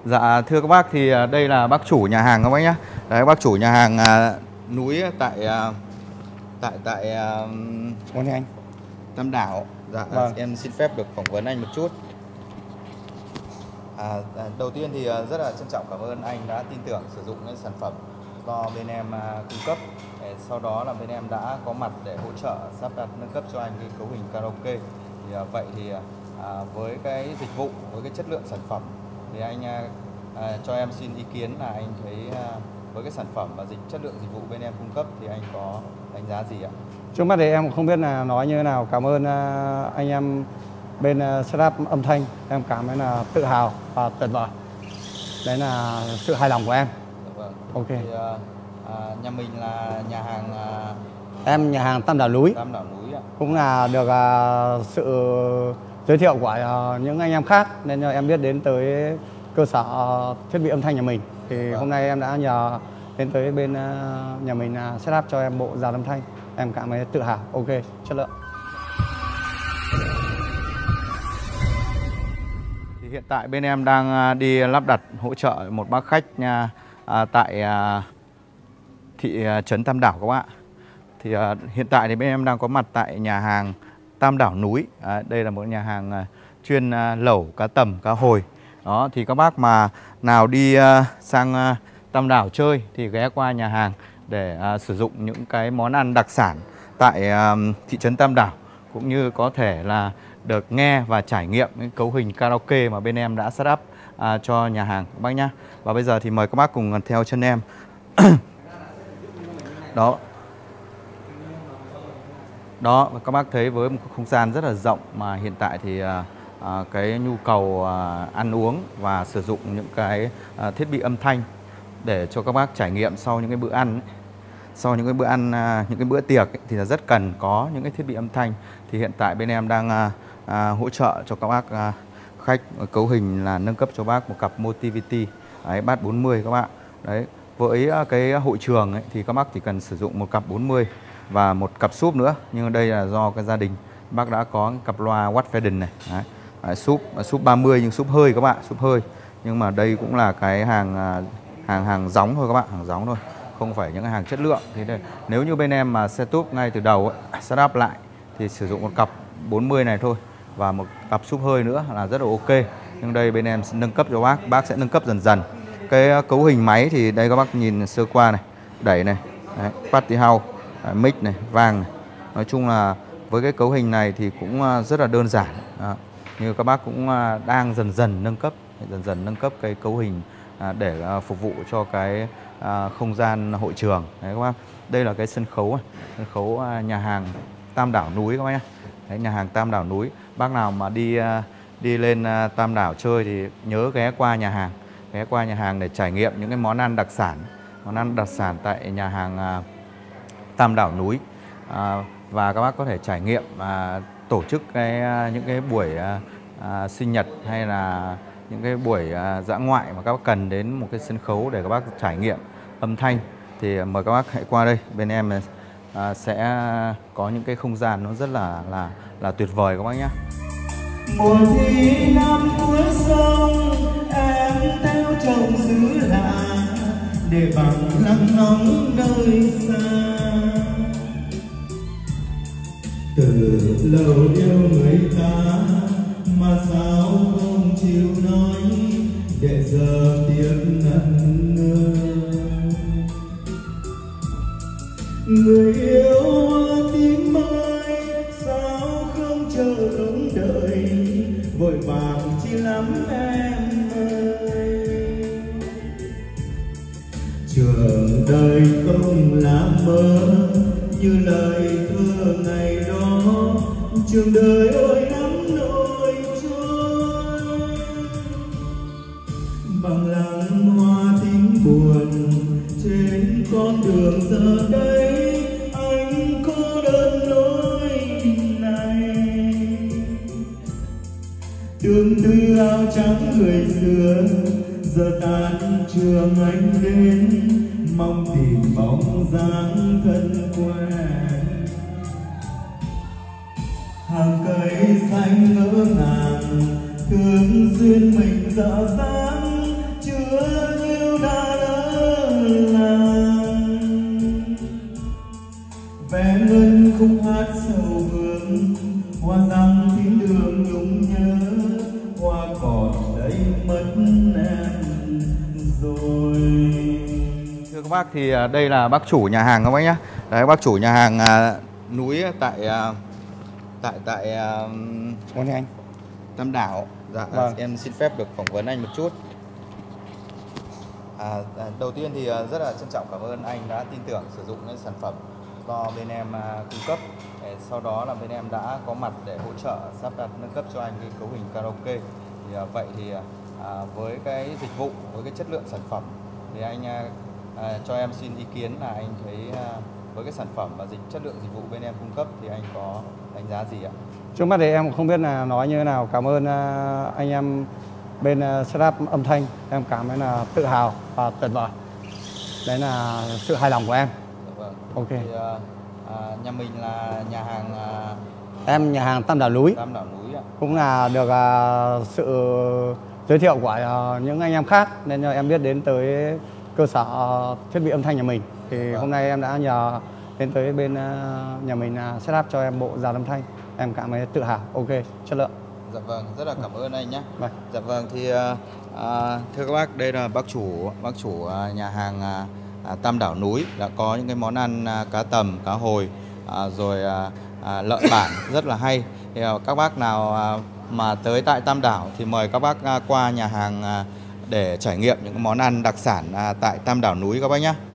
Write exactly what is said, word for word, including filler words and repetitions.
Dạ thưa các bác, thì đây là bác chủ nhà hàng các bác nhé. Đấy, bác chủ nhà hàng à, núi tại à, tại tại à, anh Tam Đảo. Dạ vâng. Em xin phép được phỏng vấn anh một chút. À, đầu tiên thì rất là trân trọng cảm ơn anh đã tin tưởng sử dụng cái sản phẩm do bên em cung cấp. Sau đó là bên em đã có mặt để hỗ trợ sắp đặt nâng cấp cho anh cái cấu hình karaoke. Thì vậy thì à, với cái dịch vụ, với cái chất lượng sản phẩm thì anh à, cho em xin ý kiến là anh thấy à, với cái sản phẩm và dịch chất lượng dịch vụ bên em cung cấp thì anh có đánh giá gì ạ? Trước mắt thì em không biết là nói như thế nào. Cảm ơn uh, anh em bên uh, setup âm thanh, em cảm thấy là tự hào và tuyệt vời. Đấy là sự hài lòng của em. Dạ vâng. Ok. Thì, uh, À, nhà mình là nhà hàng à... em nhà hàng Tam Đảo Núi. Tam Đảo Núi ạ. Cũng là được uh, sự giới thiệu của uh, những anh em khác nên uh, em biết đến tới cơ sở uh, thiết bị âm thanh nhà mình. Thì vâng. Hôm nay em đã nhờ đến tới bên uh, nhà mình uh, setup cho em bộ dàn âm thanh. Em cảm thấy tự hào. Ok, chất lượng. Thì hiện tại bên em đang đi lắp đặt hỗ trợ một bác khách uh, uh, tại uh, thị trấn Tam Đảo các bạn. Thì uh, hiện tại thì bên em đang có mặt tại nhà hàng Tam Đảo Núi. À, đây là một nhà hàng uh, chuyên uh, lẩu cá tầm, cá hồi. Đó, thì các bác mà nào đi uh, sang uh, Tam Đảo chơi thì ghé qua nhà hàng để uh, sử dụng những cái món ăn đặc sản tại uh, thị trấn Tam Đảo, cũng như có thể là được nghe và trải nghiệm cái cấu hình karaoke mà bên em đã set up uh, cho nhà hàng các bác nhá. Và bây giờ thì mời các bác cùng theo chân em. Đó. Đó, các bác thấy với một không gian rất là rộng mà hiện tại thì à, à, cái nhu cầu à, ăn uống và sử dụng những cái à, thiết bị âm thanh để cho các bác trải nghiệm sau những cái bữa ăn ấy. Sau những cái bữa ăn, à, những cái bữa tiệc ấy, thì là rất cần có những cái thiết bị âm thanh. Thì hiện tại bên em đang à, à, hỗ trợ cho các bác à, khách cấu hình là nâng cấp cho bác một cặp Motivity đấy, bass bốn mươi các bạn. Đấy. Với cái hội trường ấy, thì các bác chỉ cần sử dụng một cặp bốn mươi và một cặp súp nữa. Nhưng đây là do cái gia đình bác đã có cặp loa Watforden này. Đấy. Đấy, súp súp ba mươi nhưng súp hơi các bạn, súp hơi. Nhưng mà đây cũng là cái hàng hàng hàng gióng thôi các bạn, hàng gióng thôi, không phải những cái hàng chất lượng. Thế đây, nếu như bên em mà setup ngay từ đầu ấy, setup lại thì sử dụng một cặp bốn mươi này thôi và một cặp súp hơi nữa là rất là ok. Nhưng đây bên em sẽ nâng cấp cho bác, bác sẽ nâng cấp dần dần. Cái cấu hình máy thì đây các bác nhìn sơ qua này, đẩy này, đấy, party house, đấy, mic này, vang này. Nói chung là với cái cấu hình này thì cũng rất là đơn giản. Đó. Như các bác cũng đang dần dần nâng cấp, dần dần nâng cấp cái cấu hình để phục vụ cho cái không gian hội trường. Đấy các bác. Đây là cái sân khấu này, sân khấu nhà hàng Tam Đảo Núi các bác nhé. Đấy, nhà hàng Tam Đảo Núi. Bác nào mà đi đi lên Tam Đảo chơi thì nhớ ghé qua nhà hàng. ghé qua nhà hàng để trải nghiệm những cái món ăn đặc sản, món ăn đặc sản tại nhà hàng uh, Tam Đảo Núi. Uh, và các bác có thể trải nghiệm uh, tổ chức cái uh, những cái buổi uh, uh, sinh nhật hay là những cái buổi uh, dã ngoại mà các bác cần đến một cái sân khấu để các bác trải nghiệm âm thanh thì mời các bác hãy qua đây. Bên em uh, sẽ có những cái không gian nó rất là là là tuyệt vời các bác nhé. Mùa thi năm cuối sông em theo chồng xứ lạ để bằng lăng nóng nơi xa. Từ lâu yêu người ta mà sao không chịu nói để giờ tiếc nặng ngơ. Người yêu tím ơi sao không chờ không đợi, vội vàng chi lắm em ơi. Trường đời không làm mơ như lời thơ ngày đó, trường đời ơi nắm nỗi trôi. Bằng làng hoa tím buồn trên con đường giờ đây, anh cô đơn lối này. Tương tư áo trắng người xưa giờ tan trường anh đến, mong tìm bóng dáng thân quen. Hàng cây xanh ngỡ ngàng thương duyên mình dở dáng, em rồi. Thưa các bác thì à, đây là bác chủ nhà hàng các bác nhé. Đấy, bác chủ nhà hàng à, núi tại à, tại tại à, Món anh. Tam Đảo. Dạ, Vâng. em xin phép được phỏng vấn anh một chút. À, à, đầu tiên thì à, rất là trân trọng cảm ơn anh đã tin tưởng sử dụng cái sản phẩm do bên em à, cung cấp. Để sau đó là bên em đã có mặt để hỗ trợ sắp đặt nâng cấp cho anh cái cấu hình karaoke. Thì à, vậy thì à, với cái dịch vụ, với cái chất lượng sản phẩm thì anh à, à, cho em xin ý kiến là anh thấy à, với cái sản phẩm và dịch chất lượng dịch vụ bên em cung cấp thì anh có đánh giá gì ạ? Trước mắt thì em không biết là nói như thế nào. Cảm ơn uh, anh em bên uh, setup âm thanh. Em cảm thấy là tự hào và tuyệt vời. Đấy là sự hài lòng của em. Dạ vâng. Ok. Thì, à, à, nhà mình là nhà hàng à, Em nhà hàng Tam Đảo Núi. Tam Đảo Núi ạ. Cũng là được uh, sự giới thiệu của uh, những anh em khác nên uh, em biết đến tới cơ sở uh, thiết bị âm thanh nhà mình. Thì Vâng. hôm nay em đã nhờ đến tới bên uh, nhà mình uh, setup cho em bộ dàn âm thanh. Em cảm thấy tự hào. Ok, chất lượng. Dạ vâng, rất là cảm ơn anh nhé. Vâng. Dạ vâng, thì à, à, thưa các bác, đây là bác chủ bác chủ à, nhà hàng à, à, Tam Đảo Núi đã có những cái món ăn à, cá tầm, cá hồi, à, rồi à, à, lợn bản rất là hay. Thì à, các bác nào à, mà tới tại Tam Đảo thì mời các bác à, qua nhà hàng à, để trải nghiệm những cái món ăn đặc sản à, tại Tam Đảo Núi các bác nhé.